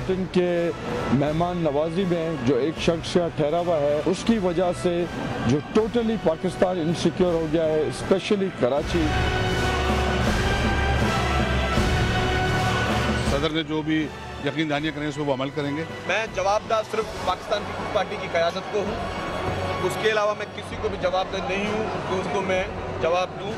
خواتین کے مہمان نوازی میں جو ایک شخص ٹھہرا ہوا ہے اس کی وجہ سے جو ٹوٹلی پاکستان انسیکیور ہو گیا ہے، اسپیشلی کراچی۔ صدر نے جو بھی یقین دہانیاں کریں اس پہ وہ عمل کریں گے۔ میں جواب دہ صرف پاکستان پیپلز پارٹی کی قیادت کو ہوں، اس کے علاوہ میں کسی کو بھی جواب دہ نہیں ہوں کہ اس کو میں جواب دوں۔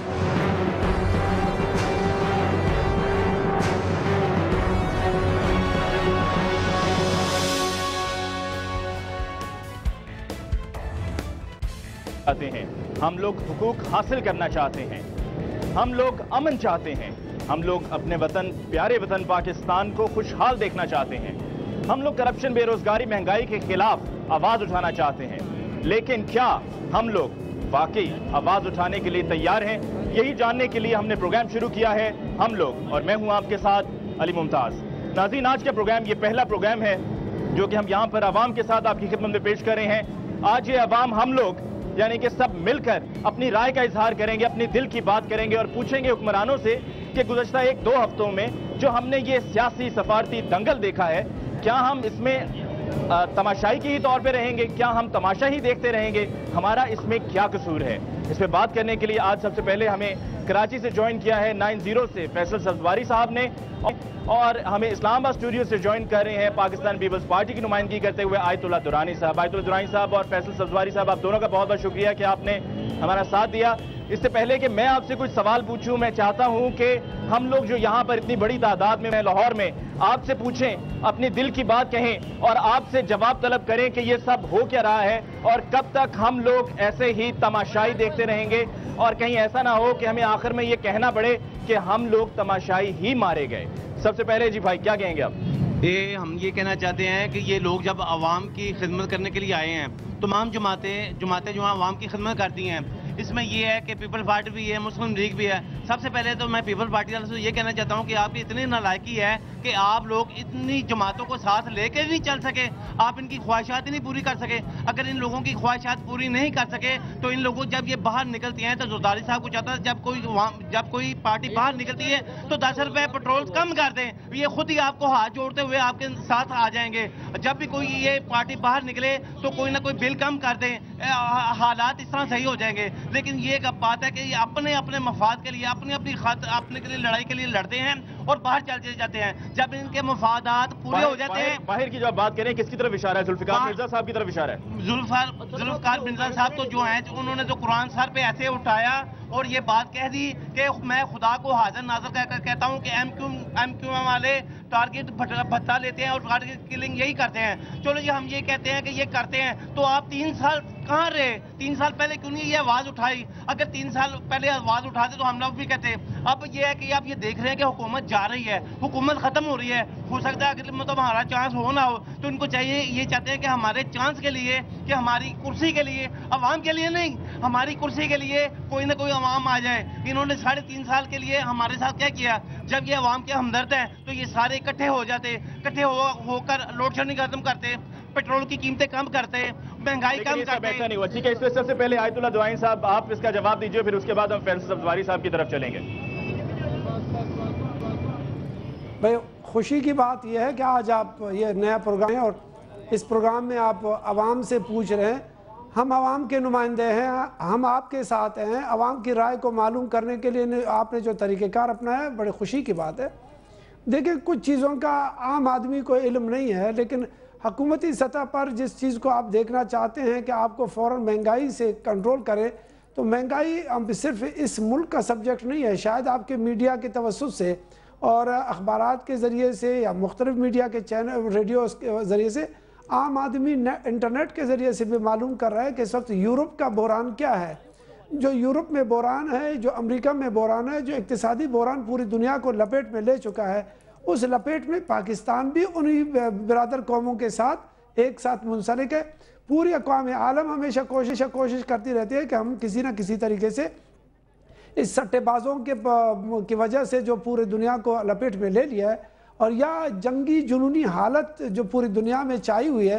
ہم لوگ حقوق حاصل کرنا چاہتے ہیں، ہم لوگ امن چاہتے ہیں، ہم لوگ اپنے وطن، پیارے وطن پاکستان کو خوشحال دیکھنا چاہتے ہیں، ہم لوگ کرپشن، بے روزگاری، مہنگائی کے خلاف آواز اٹھانا چاہتے ہیں۔ لیکن کیا ہم لوگ واقعی آواز اٹھانے کے لیے تیار ہیں؟ یہی جاننے کے لیے ہم نے پروگرام شروع کیا ہے ہم لوگ، اور میں ہوں آپ کے ساتھ علی ممتاز۔ ناظرین، آج کا پروگرام یہ پہلا پروگرام ہے جو کہ ہم یہاں پر عوام کے ساتھ آپ کی خدمت میں پیش کر رہے ہیں۔ آج یہ عوام ہم لوگ یعنی کہ سب مل کر اپنی رائے کا اظہار کریں گے، اپنی دل کی بات کریں گے اور پوچھیں گے حکمرانوں سے کہ گزشتہ 1-2 ہفتوں میں جو ہم نے یہ سیاسی سفارتی دنگل دیکھا ہے، کیا ہم اس میں تماشائی کے ہی طور پہ رہیں گے؟ کیا ہم تماشا ہی دیکھتے رہیں گے؟ ہمارا اس میں کیا قصور ہے؟ اس پہ بات کرنے کے لیے آج سب سے پہلے ہمیں کراچی سے جوائن کیا ہے 90 سے فیصل سبزواری صاحب نے، اور ہمیں اسلام آباد اسٹوڈیو سے جوائن کر رہے ہیں پاکستان پیپلز پارٹی کی نمائندگی کرتے ہوئے آیت اللہ درانی صاحب۔ آیت اللہ درانی صاحب اور فیصل سبزواری صاحب، آپ دونوں کا بہت بہت شکریہ کہ آپ نے ہمارا ساتھ دیا۔ اس سے پہلے کہ میں آپ سے کچھ سوال پوچھوں، میں چاہتا ہوں کہ ہم لوگ جو یہاں پر اتنی بڑی تعداد میں لاہور میں آپ سے پوچھیں، اپنی دل کی بات کہیں اور آپ سے جواب طلب کریں کہ یہ سب ہو کیا رہا ہے اور کب تک ہم لوگ ایسے ہی تماشائی دیکھتے رہیں گے، اور کہیں ایسا نہ ہو کہ ہمیں آخر میں یہ کہنا پڑے کہ ہم لوگ تماشائی ہی مارے گئے۔ سب سے پہلے جی بھائی کیا کہیں گے آپ؟ ہم یہ کہنا چاہتے ہیں کہ یہ لوگ جب عوام کی خدمت کرنے کے لیے آئے ہیں، تمام جماعتیں جو عوام کی خدمت کرتی ہیں، اس میں یہ ہے کہ پیپل پارٹی بھی ہے، مسلم لیگ بھی ہے۔ سب سے پہلے تو میں پیپل پارٹی والوں سے یہ کہنا چاہتا ہوں کہ آپ کی اتنی نالائکی ہے کہ آپ لوگ اتنی جماعتوں کو ساتھ لے کے نہیں چل سکے، آپ ان کی خواہشات ہی نہیں پوری کر سکے۔ اگر ان لوگوں کی خواہشات پوری نہیں کر سکے تو ان لوگوں جب یہ باہر نکلتی ہیں تو زرداری صاحب کو چاہتا ہے جب کوئی پارٹی باہر نکلتی ہے تو 10 روپے پٹرول کم کر دیں، یہ خود ہی آپ کو ہاتھ جوڑتے ہوئے آپ کے ساتھ آ جائیں گے۔ جب بھی کوئی یہ پارٹی باہر نکلے تو کوئی نہ کوئی بل کم کر دیں، حالات اس طرح صحیح ہو جائیں گے۔ لیکن یہ ایک بات ہے کہ یہ اپنے مفاد کے لیے اپنے کے لیے لڑائی کے لیے لڑتے ہیں اور باہر چلے جاتے ہیں۔ جب ان کے مفادات پورے ہو جاتے ہیں، باہر کی جب بات کریں کس کی طرف اشارہ ہے؟ ذوالفقار مرزا صاحب کی طرف اشارہ ہے۔ ذوالفقار مرزا صاحب تو جو ہیں انہوں نے تو قرآن سر پہ ایسے اٹھایا اور یہ بات کہہ دی کہ میں خدا کو حاضر ناظر کہتا ہوں کہ ایم کیو ایم والے ٹارگٹ بھتا لیتے ہیں اور ٹارگٹ کلنگ یہی کرتے ہیں۔ چلو جی ہم یہ کہتے ہیں کہ یہ کرتے ہیں، تو آپ 3 سال کہاں رہے؟ 3 سال پہلے کیوں نہیں یہ آواز اٹھائی؟ اگر 3 سال پہلے آواز اٹھاتے تو ہم لوگ بھی کہتے۔ اب یہ ہے کہ آپ یہ دیکھ رہے ہیں کہ حکومت جا رہی ہے، حکومت ختم ہو رہی ہے، ہو سکتا ہے اگر مطلب ہمارا چانس ہو نہ ہو تو ان کو چاہیے، یہ چاہتے ہیں کہ ہمارے چانس کے لیے، کہ ہماری کرسی کے لیے، عوام کے لیے نہیں، ہماری کرسی کے لیے کوئی نہ کوئی عوام آ جائے۔ انہوں نے 3.5 سال کے لیے ہمارے ساتھ کیا کیا؟ جب یہ عوام کے ہمدرد ہیں تو یہ سارے اکٹھے ہو جاتے، اکٹھے ہو کر لوڈ شیڈنگ ختم کرتے، پیٹرول کی قیمتیں کم کرتے، مہنگائی کم کرتے۔ ایسا نہیں ہوا، ٹھیک ہے۔ اس سے سب سے پہلے آیت اللہ درانی صاحب آپ اس کا جواب دیجئے، پھر اس کے بعد ہم فیصل سبزواری صاحب کی طرف چلیں گے۔ بھائی خوشی کی بات یہ ہے کہ آج آپ یہ نیا پروگرام ہے اور اس پروگرام میں آپ عوام سے پوچھ رہے ہیں، ہم عوام کے نمائندے ہیں، ہم آپ کے ساتھ ہیں، عوام کی رائے کو معلوم کرنے کے لیے آپ نے جو طریقہ کار اپنایا ہے بڑی خوشی کی بات ہے۔ دیکھیں کچھ چیزوں کا عام آدمی کو علم نہیں ہے، لیکن حکومتی سطح پر جس چیز کو آپ دیکھنا چاہتے ہیں کہ آپ کو فوراً مہنگائی سے کنٹرول کرے، تو مہنگائی صرف اس ملک کا سبجیکٹ نہیں ہے، شاید آپ کے میڈیا کے توسط سے اور اخبارات کے ذریعے سے یا مختلف میڈیا کے چینل، ریڈیوز کے ذریعے سے عام آدمی انٹرنیٹ کے ذریعے سے بھی معلوم کر رہا ہے کہ اس وقت یورپ کا بحران کیا ہے، جو یورپ میں بحران ہے، جو امریکہ میں بحران ہے، جو اقتصادی بحران پوری دنیا کو لپیٹ میں لے چکا ہے، اس لپیٹ میں پاکستان بھی انہی برادر قوموں کے ساتھ ایک ساتھ منسلک ہے۔ پوری اقوام عالم ہمیشہ کوشش کرتی رہتی ہے کہ ہم کسی نہ کسی طریقے سے اس سٹے بازوں کی وجہ سے جو پورے دنیا کو لپیٹ میں لے لیا ہے، اور یا جنگی جنونی حالت جو پوری دنیا میں چھائی ہوئی ہے،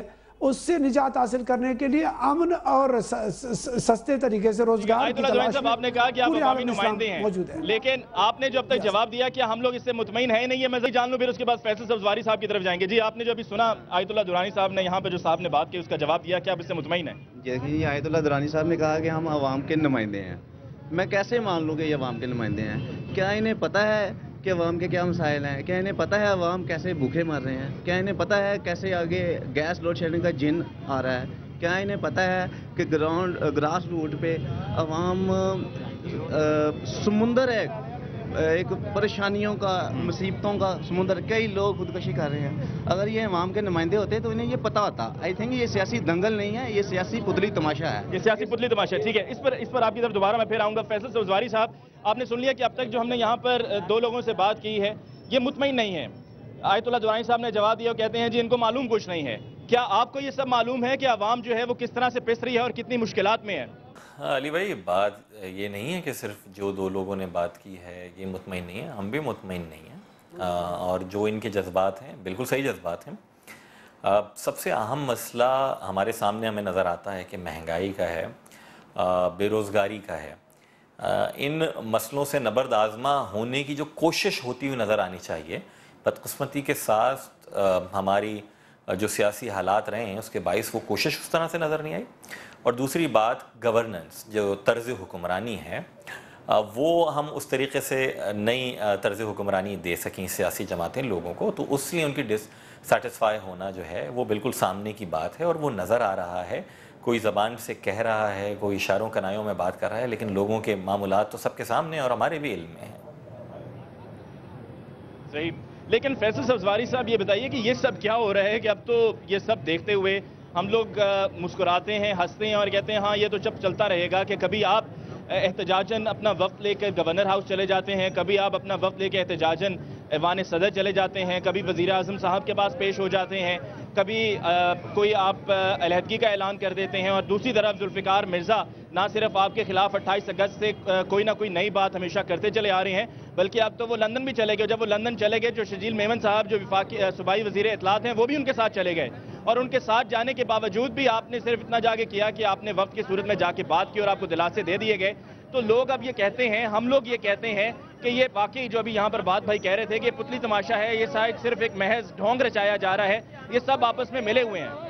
उससे निजात हासिल करने के लिए अमन और सस्ते तरीके से रोजगार की तलाश में आपने कहा कि आप पूरे अवामी आलम नुमाइंदे इस्लाम हैं, मौजूद है। लेकिन आपने जो अब तक जवाब दिया कि हम लोग इससे मुतमईन है नहीं है, मैं जान लूं, फिर उसके बाद फैसल सब्ज़वारी साहब की तरफ जाएंगे। जी, आपने जो अभी सुना आयतुल्लाह दुरानी साहब ने यहाँ पे जो साहब ने बात की, उसका जवाब दिया कि आप इससे मुतमईन हैं? देखिए, आयतुल्लाह दुरानी साहब ने कहा कि हम अवाम के नुमाइंदे हैं। मैं कैसे मान लूँ कि ये अवाम के नुमाइंदे हैं? क्या इन्हें पता है कि अवाम के क्या मसाइल हैं? क्या इन्हें पता है अवाम कैसे भूखे मर रहे हैं? क्या इन्हें पता है कैसे आगे गैस लोड शेडिंग का जिन आ रहा है? क्या इन्हें पता है कि ग्रास रूट पे अवाम समुंदर है, एक परेशानियों का, मुसीबतों का समुंदर, कई लोग खुदकशी कर रहे हैं। अगर ये अवाम के नुमाइंदे होते तो इन्हें ये पता होता। आई थिंक ये सियासी दंगल नहीं है, ये सियासी पुतली तमाशा है। ये सियासी पुतली तमाशा है, ठीक है। इस पर आपकी तरफ दोबारा मैं फिर आऊँगा। फैसल सब्ज़वारी साहब, आपने सुन लिया कि अब तक जो हमने यहाँ पर दो लोगों से बात की है, ये मुतमईन नहीं है। आयतुल्लाह दुरानी साहब ने जवाब दिया, कहते हैं जी इनको मालूम कुछ नहीं है। क्या आपको ये सब मालूम है कि अवाम जो है वो किस तरह से पिस रही है और कितनी मुश्किलात में है? हाँ अली भाई, बात ये नहीं है कि सिर्फ जो दो लोगों ने बात की है ये मुतमईन नहीं है, हम भी मुतमईन नहीं हैं। और जो इनके जज्बात हैं बिल्कुल सही जज्बात हैं। सबसे अहम मसला हमारे सामने हमें नज़र आता है कि महंगाई का है, बेरोज़गारी का है। इन मसलों से नबर्द आज़मा होने की जो कोशिश होती हुई नज़र आनी चाहिए, बदकिस्मती के साथ हमारी जो सियासी हालात रहे हैं उसके बाइस वो कोशिश उस तरह से नज़र नहीं आई। और दूसरी बात, गवर्नेंस, जो तर्ज़ हुक्मरानी है वो हम उस तरीके से नई तर्ज़ हुक्मरानी दे सकें सियासी जमातें लोगों को, तो उसलिए उनकी डिससेटिस्फाई होना जो है वो बिल्कुल सामने की बात है और वो नज़र आ रहा है। कोई ज़बान से कह रहा है, कोई इशारों कनायों में बात कर रहा है, लेकिन लोगों के मामूलात तो सबके सामने और हमारे भी इल्म में है। सही। लेकिन फैसल सब्ज़वारी साहब, ये बताइए कि ये सब क्या हो रहा है कि अब तो ये सब देखते हुए हम लोग मुस्कुराते हैं, हंसते हैं और कहते हैं हाँ ये तो जब चलता रहेगा कि कभी आप एहतजाजन अपना वक्त लेकर गवर्नर हाउस चले जाते हैं, कभी आप अपना वक्त लेकर एहतजाजन ऐवान सदर चले जाते हैं, कभी वज़ीर आज़म साहब के पास पेश हो जाते हैं, कभी कोई आप अलहदगी का ऐलान कर देते हैं, और दूसरी तरफ जुल्फ़िकार मिर्ज़ा ना सिर्फ आपके खिलाफ 28 अगस्त से कोई ना कोई नई बात हमेशा करते चले आ रहे हैं, बल्कि अब तो वो लंदन भी चले गए। जब वो लंदन चले गए, जो शजील मेमन साहब जो वफाकी सूबाई वज़ीर इत्तलात हैं वो भी उनके साथ चले गए, और उनके साथ जाने के बावजूद भी आपने सिर्फ इतना जाके किया कि आपने वक्त की सूरत में जाके बात की और आपको दिलासे दे दिए गए। तो लोग अब ये कहते हैं, हम लोग ये कहते हैं कि ये वाकई जो अभी यहाँ पर बात भाई कह रहे थे कि पुतली तमाशा है, ये शायद सिर्फ एक महज ढोंग रचाया जा रहा है, ये सब आपस में मिले हुए हैं।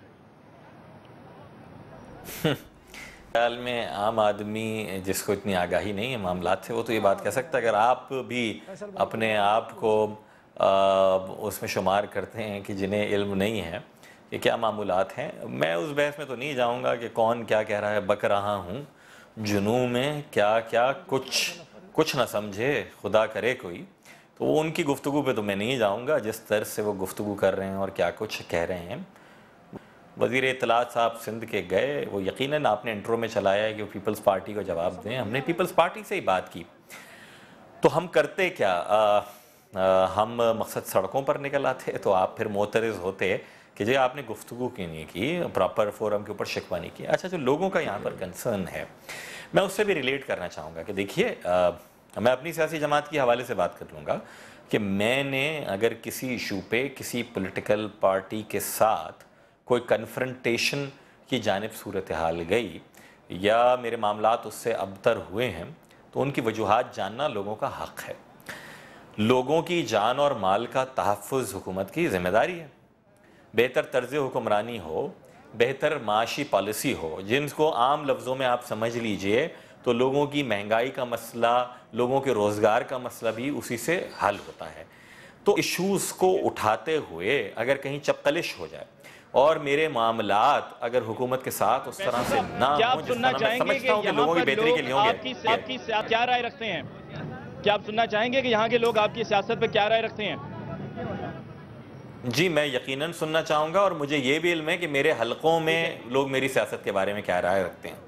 ख्याल में आम आदमी जिसको इतनी आगाही नहीं है मामलात से, वो तो ये बात कह सकता है। अगर आप भी अपने आप को उसमें शुमार करते हैं कि जिन्हें इल्म नहीं है कि क्या मामूलात हैं, मैं उस बहस में तो नहीं जाऊंगा कि कौन क्या कह रहा है। बक रहा हूँ जुनू में क्या क्या, कुछ ना समझे खुदा करे कोई, तो वो उनकी गुफ्तगू पे तो मैं नहीं जाऊंगा जिस तरह से वो गुफ्तगू कर रहे हैं और क्या कुछ कह रहे हैं। वज़ीर इत्तलात साहब सिंध के गए, वो यकीनन आपने इंट्रो में चलाया है कि वो पीपल्स पार्टी को जवाब दें। हमने पीपल्स पार्टी से ही बात की, तो हम करते क्या, हम मकसद सड़कों पर निकल आते तो आप फिर मोतरज़ होते कि जी आपने गुफ्तगू क्यों नहीं की, प्रॉपर फोरम के ऊपर शिकवा नहीं किया। अच्छा, जो लोगों का यहाँ पर कंसर्न है मैं उससे भी रिलेट करना चाहूँगा कि देखिए, मैं अपनी सियासी जमात के हवाले से बात कर लूँगा कि मैंने अगर किसी इशू पे किसी पॉलिटिकल पार्टी के साथ कोई कन्फ्रंटेशन की जानिब सूरत हाल गई या मेरे मामलात उससे अबतर हुए हैं, तो उनकी वजूहात जानना लोगों का हक़ है। लोगों की जान और माल का तहफ़्फ़ुज़ हुकूमत की ज़िम्मेदारी है। बेहतर तर्ज़ हुक्मरानी हो, बेहतर माशी पॉलिसी हो, जिनको आम लफ्ज़ों में आप समझ लीजिए तो लोगों की महंगाई का मसला, लोगों के रोज़गार का मसला भी उसी से हल होता है। तो इशूज़ को उठाते हुए अगर कहीं चपकलिश हो जाए और मेरे मामलात अगर हुकूमत के साथ उस तरह से ना हो, जिस तरह मैं समझता हूँ कि लोगों की बेहतरी के लिए होंगे। आपकी क्या राय रखते हैं? क्या आप सुनना चाहेंगे कि यहाँ के लोग आपकी सियासत पर क्या राय रखते हैं? जी, मैं यकीनन सुनना चाहूँगा, और मुझे ये भी इल्म है कि मेरे हलकों में लोग मेरी सियासत के बारे में क्या राय रखते हैं।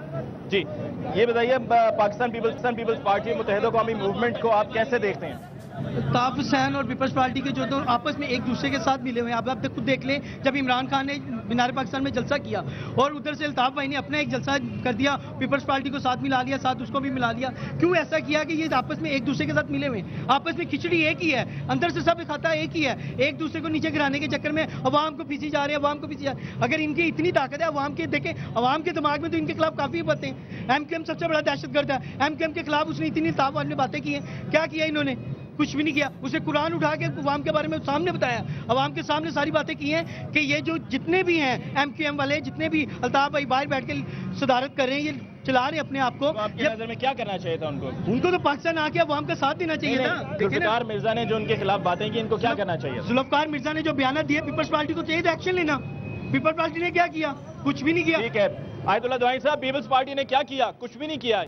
जी, ये बताइए, पाकिस्तान पीपल्स पार्टी मुत्तहिदा कौमी मूवमेंट को आप कैसे देखते हैं? الطاف حسین اور پیپلز پارٹی کے جو آپس میں ایک دوسرے کے ساتھ ملے ہوئے ہیں. آپ خود دیکھ لیں, جب عمران خان نے مینار پاکستان میں جلسہ کیا اور ادھر سے الطاف بھائی نے اپنا ایک جلسہ کر دیا, پیپلز پارٹی کو ساتھ ملا لیا, ساتھ اس کو بھی ملا لیا. کیوں ایسا کیا کہ یہ آپس میں ایک دوسرے کے ساتھ ملے ہوئے ہیں؟ آپس میں کھچڑی ایک ہی ہے, اندر سے سب کھاتا ایک ہی ہے. ایک دوسرے کو نیچے گرانے کے چکر میں عوام کو پیچھے جا رہے ہیں, عوام کو پیچھے جا رہے ہیں. اگر ان کی اتنی طاقت ہے عوام کے, دیکھیں عوام کے دماغ میں تو ان کے خلاف کافی باتیں ہیں. ایم کیو ایم سب سے بڑا دہشت گرد ہے. ایم کیو ایم کے خلاف اس نے اتنی الطاف والی باتیں کی ہیں. کیا کیا انہوں نے؟ کچھ بھی نہیں کیا. اسے قرآن اٹھا کے عوام کے بارے میں سامنے بتایا, عوام کے سامنے ساری باتیں کی ہیں کہ یہ جو جتنے بھی ہیں ایم کیو ایم والے, جتنے بھی الطاف بھائی باہر بیٹھ کے صدارت کر رہے ہیں, یہ چلا رہے ہیں اپنے آپ کو. آپ کی نظر میں کیا کرنا چاہیے تھا ان کو تو پاکستان آ کے عوام کا ساتھ دینا چاہیے تھا. ذوالفقار مرزا نے جو ان کے خلاف باتیں کی, ان کو کیا کرنا چاہیے؟ ذوالفقار مرزا نے جو بیانات دیے, پیپلز پارٹی کو چاہیے تھا ایکشن لینا. پیپلز پارٹی نے کیا کیا؟ کچھ بھی نہیں کیا. ٹھیک ہے آیت اللہ دعائی صاحب, پیپلز پارٹی نے کیا کیا؟ کچھ بھی نہیں کیا.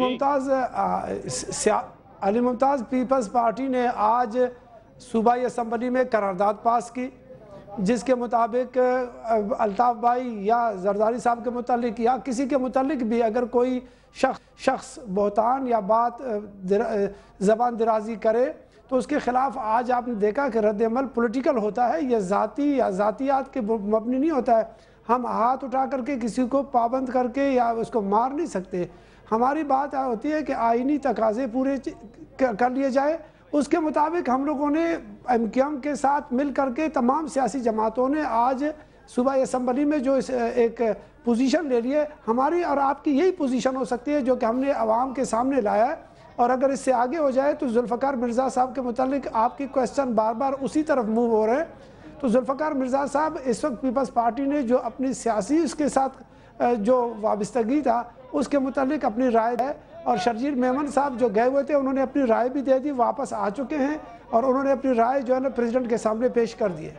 علی ممتاز پیپلز پارٹی نے آج صوبائی اسمبلی میں قرارداد پاس کی, جس کے مطابق الطاف بھائی یا زرداری صاحب کے متعلق یا کسی کے متعلق بھی اگر کوئی شخص بہتان یا بات زبان درازی کرے تو اس کے خلاف آج آپ نے دیکھا کہ رد عمل پولیٹیکل ہوتا ہے, یہ ذاتی یا ذاتیات کے مبنی نہیں ہوتا ہے. ہم ہاتھ اٹھا کر کے کسی کو پابند کر کے یا اس کو مار نہیں سکتے. ہماری بات ہوتی ہے کہ آئینی تقاضے پورے کر لیے جائے. اس کے مطابق ہم لوگوں نے ایم کیو ایم کے ساتھ مل کر کے تمام سیاسی جماعتوں نے آج صوبائی اسمبلی میں جو ایک پوزیشن لے لی ہے, ہماری اور آپ کی یہی پوزیشن ہو سکتی ہے جو کہ ہم نے عوام کے سامنے لایا ہے. اور اگر اس سے آگے ہو جائے تو ذوالفقار مرزا صاحب کے متعلق آپ کی کویسچن بار بار اسی طرف موو ہو رہے ہیں. تو ذوالفقار مرزا صاحب اس وقت پیپلز پارٹی نے جو اپنی سیاسی اس کے ساتھ جو وابستگی تھا اس کے متعلق اپنی رائے ہے, اور شرجیل میمن صاحب جو گئے ہوئے تھے انہوں نے اپنی رائے بھی دے دی, واپس آ چکے ہیں اور انہوں نے اپنی رائے جو ہے نا پریزیڈنٹ کے سامنے پیش کر دی ہے.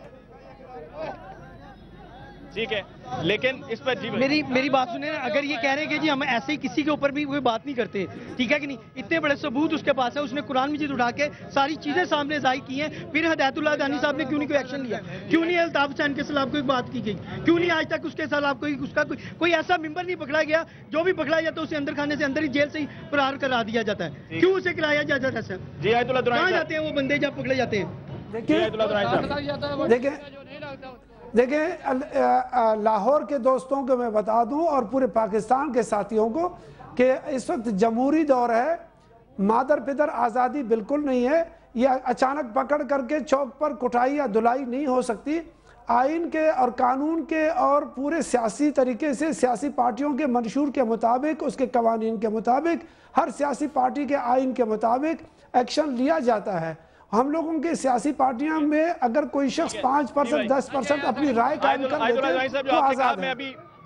ٹھیک ہے, لیکن اس پر میری بات سنیں, اگر یہ کہہ رہے ہیں کہ جی ہم ایسے ہی کسی کے اوپر بھی کوئی بات نہیں کرتے, ٹھیک ہے کہ نہیں, اتنے بڑے ثبوت اس کے پاس ہے, اس نے قرآن مجید اٹھا کے ساری چیزیں سامنے ظاہر کی ہیں, پھر ہدایت اللہ دانی صاحب نے کیوں نہیں کوئی ایکشن لیا؟ کیوں نہیں الطاف حسین کے خلاف کوئی بات کی گئی؟ کیوں نہیں آج تک اس کے خلاف کوئی ایسا ممبر نہیں پکڑا گیا؟ جو بھی پکڑا جاتا ہے اسے اندر خانے سے اندر ہی جیل سے ہی فرار کرا دیا جاتا ہے. کیوں اسے کرایا جاتا ہے ایسا؟ کہاں جاتے ہیں وہ بندے جب پکڑے جاتے ہیں؟ دیکھیں لاہور کے دوستوں کو میں بتا دوں اور پورے پاکستان کے ساتھیوں کو کہ اس وقت جمہوری دور ہے, مادر پدر آزادی بالکل نہیں ہے. یہ اچانک پکڑ کر کے چوک پر کٹائی یا دلائی نہیں ہو سکتی. آئین کے اور قانون کے اور پورے سیاسی طریقے سے سیاسی پارٹیوں کے منشور کے مطابق, اس کے قوانین کے مطابق, ہر سیاسی پارٹی کے آئین کے مطابق ایکشن لیا جاتا ہے. ہم لوگوں کے سیاسی پارٹیاں میں اگر کوئی شخص 5% 10% اپنی رائے قائم کر لیتے ہیں تو آزاد ہے.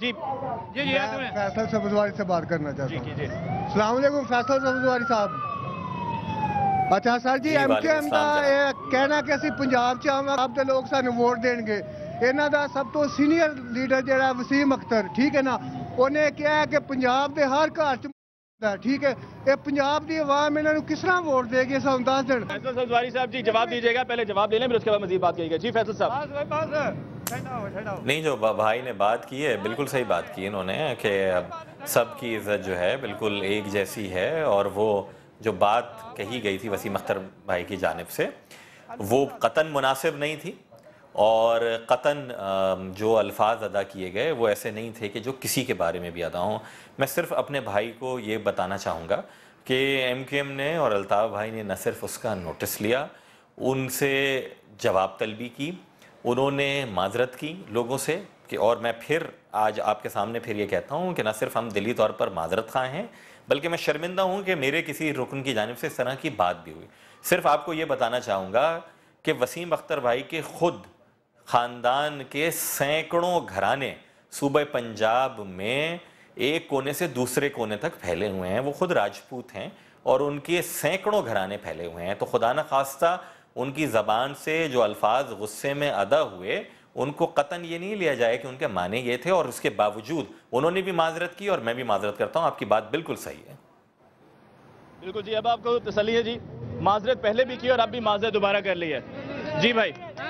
فیصل سبزواری سے بات کرنا چاہتا ہوں. السلام علیکم فیصل سبزواری صاحب. اچھا سر جی, ایم کیو ایم کا کہنا کہ اسی پنجاب چ آپ دے لوگ سانو ووٹ دین گے. انہاں دا سب تو سینئر لیڈر جڑا وسیم اختر, ٹھیک ہے نا, انہیں کہا ہے کہ پنجاب دے ہر گھر چ, ٹھیک ہے, یہ پنجاب دی عوام انہوں نے کس طرح ووٹ دے گی, سب دس دن. فیصل سبزواری صاحب جی جواب دیجیے گا, پہلے جواب دے لیں پھر اس کے بعد مزید بات کیجیے گا. جی فیصل صاحب. نہیں, جو بھائی نے بات کی ہے بالکل صحیح بات کی انہوں نے کہ سب کی عزت جو ہے بالکل ایک جیسی ہے, اور وہ جو بات کہی گئی تھی وسیم اختر بھائی کی جانب سے وہ قطعاً مناسب نہیں تھی, اور قطعاً جو الفاظ ادا کیے گئے وہ ایسے نہیں تھے کہ جو کسی کے بارے میں بھی ادا ہوں. میں صرف اپنے بھائی کو یہ بتانا چاہوں گا کہ ایم کیو ایم نے اور الطاف بھائی نے نہ صرف اس کا نوٹس لیا, ان سے جواب طلبی کی, انہوں نے معذرت کی لوگوں سے کہ, اور میں پھر آج آپ کے سامنے پھر یہ کہتا ہوں کہ نہ صرف ہم دلی طور پر معذرت خواہ ہیں بلکہ میں شرمندہ ہوں کہ میرے کسی رکن کی جانب سے اس طرح کی بات بھی ہوئی. صرف آپ کو یہ بتانا چاہوں گا کہ وسیم اختر بھائی کے خود خاندان کے سینکڑوں گھرانے صوبہ پنجاب میں ایک کونے سے دوسرے کونے تک پھیلے ہوئے ہیں. وہ خود راجپوت ہیں اور ان کے سینکڑوں گھرانے پھیلے ہوئے ہیں. تو خدا نہ خواستہ ان کی زبان سے جو الفاظ غصے میں ادا ہوئے ان کو قطعاً یہ نہیں لیا جائے کہ ان کے معنی یہ تھے, اور اس کے باوجود انہوں نے بھی معذرت کی اور میں بھی معذرت کرتا ہوں. آپ کی بات بالکل صحیح ہے. بالکل جی, اب آپ کو تسلی ہے جی, معذرت پہلے بھی کی اور اب بھی معذرت دوبارہ کر لی ہے. جی بھائی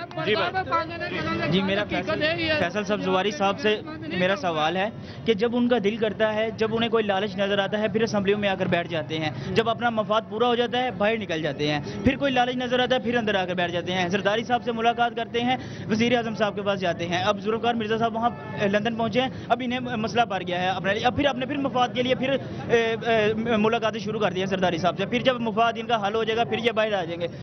جی میرا فیصل صاحب زواری صاحب سے میرا سوال ہے کہ جب ان کا دل کرتا ہے، جب انہیں کوئی لالچ نظر آتا ہے، پھر اسمبلیوں میں آ کر بیٹھ جاتے ہیں، جب اپنا مفاد پورا ہو جاتا ہے باہر نکل جاتے ہیں، پھر کوئی لالچ نظر آتا ہے پھر اندر آ کر بیٹھ جاتے ہیں، زرداری صاحب سے ملاقات کرتے ہیں، وزیر اعظم صاحب کے پاس جاتے ہیں، اب ذوالفقار مرزا صاحب وہاں لندن پہنچے ہیں، اب انہیں مسئلہ بڑھ گیا ہے اپنے لیے، اب پھر مفاد کے لیے پھر ملاقاتیں شروع کر دی ہیں زرداری صاحب سے، پھر جب مفاد ان کا حل ہو جائے گا پھر یہ باہر آ جائیں گے۔